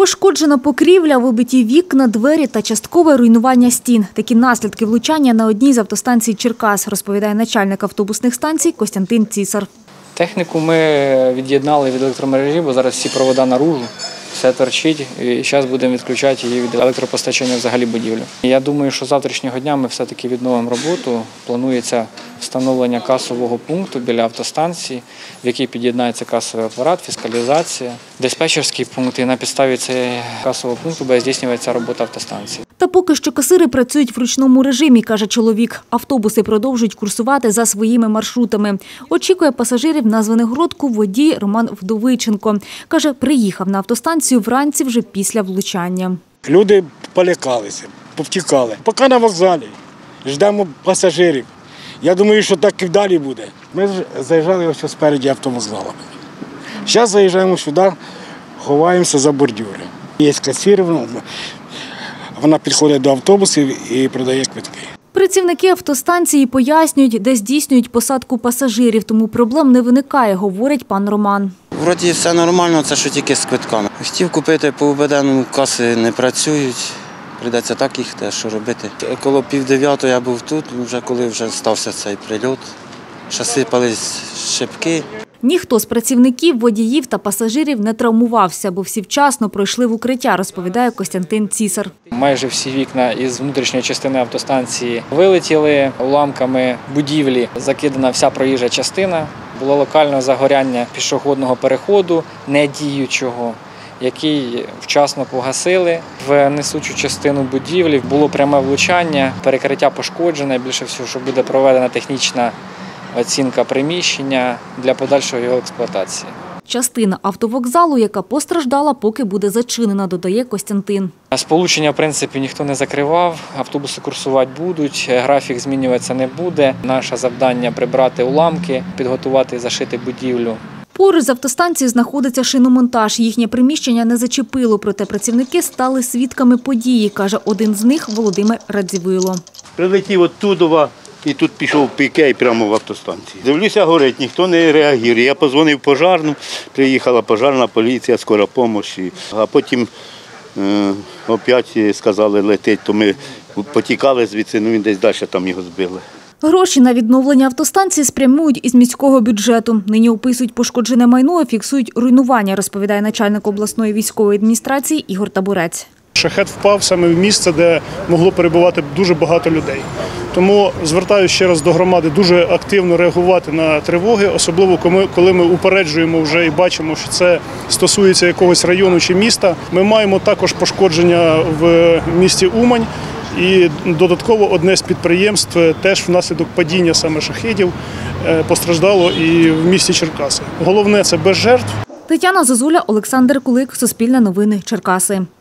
Пошкоджена покрівля, вибиті вікна, двері та часткове руйнування стін. Такі наслідки влучання на одній з автостанцій Черкас, розповідає начальник автобусних станцій Костянтин Цісар. Техніку ми від'єднали від електромережі, бо зараз всі провода наружу, все торчить, і зараз будемо відключати її від електропостачання взагалі будівлі. Я думаю, що з завтрашнього дня ми все-таки відновимо роботу. Планується встановлення касового пункту біля автостанції, в який під'єднається касовий апарат, фіскалізація, диспетчерський пункт, і на підставі цього касового пункту буде здійснюватися робота автостанції. Та поки що касири працюють в ручному режимі, каже чоловік. Автобуси продовжують курсувати за своїми маршрутами. Очікує пасажирів на Звенигородку водій Роман Вдовиченко. Каже, приїхав на автостанцію вранці вже після влучання. Люди полякалися, повтікали. Поки на вокзалі, ждемо пасажирів. Я думаю, що так і далі буде. Ми заїжджали ось спереді автовокзалами. Зараз заїжджаємо сюди, ховаємося за бордюри. Є касир, вона підходить до автобусів і продає квитки. Працівники автостанції пояснюють, де здійснюють посадку пасажирів, тому проблем не виникає, говорить пан Роман. Вроді все нормально, це що тільки з квитками. Хотів купити по УБД, каси не працюють. Прийдеться так їхати, що робити. Коло 8:30 я був тут, вже коли стався цей прильот. Ще сипались шибки. Ніхто з працівників, водіїв та пасажирів не травмувався, бо всі вчасно пройшли в укриття, розповідає Костянтин Цісар. Майже всі вікна із внутрішньої частини автостанції вилетіли уламками будівлі, закидана вся проїжджа частина. Було локальне загоряння пішохідного переходу, недіючого, який вчасно погасили. В несучу частину будівлі було пряме влучання, перекриття пошкоджене, більше всього, що буде проведена технічна оцінка приміщення для подальшої його експлуатації. Частина автовокзалу, яка постраждала, поки буде зачинена, додає Костянтин. Сполучення, в принципі, ніхто не закривав, автобуси курсувати будуть, графік змінюватися не буде. Наше завдання – прибрати уламки, підготувати і зашити будівлю. Поруч з автостанцією знаходиться шиномонтаж. Їхнє приміщення не зачепило, проте працівники стали свідками події, каже один з них Володимир Радзівило. Прилетів оттуда і тут пішов пікей прямо в автостанції. Дивлюся, горить, ніхто не реагує. Я подзвонив пожарну, приїхала пожарна, поліція, скора допомога. А потім опять сказали летить, то ми потікали звідси, він десь далі там його збили. Гроші на відновлення автостанції спрямують із міського бюджету. Нині описують пошкоджене майно, фіксують руйнування, розповідає начальник обласної військової адміністрації Ігор Табурець. Шахед впав саме в місце, де могло перебувати дуже багато людей. Тому звертаюся ще раз до громади дуже активно реагувати на тривоги, особливо коли ми упереджуємо вже і бачимо, що це стосується якогось району чи міста. Ми маємо також пошкодження в місті Умань. І додатково одне з підприємств теж внаслідок падіння саме шахедів постраждало і в місті Черкаси. Головне – це без жертв. Тетяна Зозуля, Олександр Кулик, Суспільне новини, Черкаси.